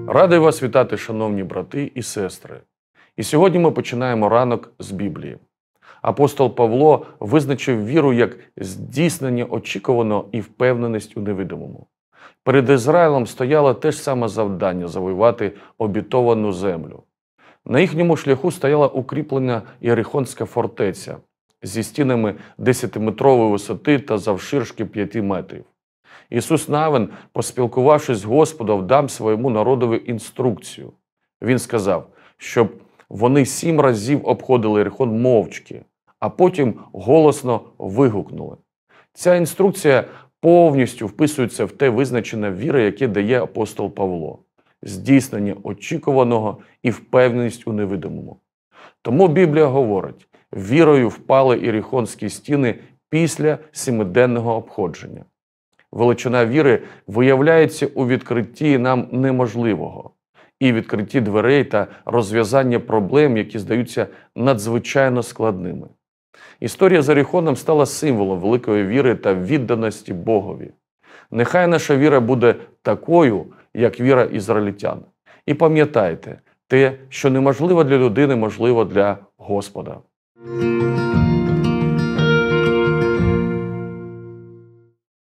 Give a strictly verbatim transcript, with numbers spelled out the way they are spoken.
Радий вас вітати, шановні брати і сестри. І сьогодні ми починаємо ранок з Біблії. Апостол Павло визначив віру як здійснення очікуваного і впевненість у невидимому. Перед Ізраїлем стояло те ж саме завдання – завоювати обітовану землю. На їхньому шляху стояла укріплена Єрихонська фортеця зі стінами десятиметрової висоти та завширшки п'яти метрів. Ісус Навин, поспілкувавшись з Господом, дав своєму народові інструкцію. Він сказав, щоб вони сім разів обходили Єрихон мовчки, а потім голосно вигукнули. Ця інструкція повністю вписується в те визначення віри, яке дає апостол Павло – здійснення очікуваного і впевненість у невидимому. Тому Біблія говорить, вірою впали Єрихонські стіни після семиденного обходження. Величина віри виявляється у відкритті нам неможливого і відкритті дверей та розв'язання проблем, які здаються надзвичайно складними. Історія з Єрихоном стала символом великої віри та відданості Богові. Нехай наша віра буде такою, як віра ізраїльтян. І пам'ятайте, те, що неможливо для людини, можливо для Господа.